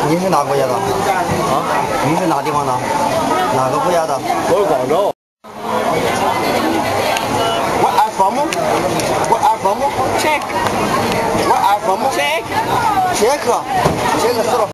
你是哪国家的？啊？你是哪地方的？哪个国家的？ 我是广州。 Where are from? Where are from? Czech. Where are from? Czech. 捷克，捷克斯洛。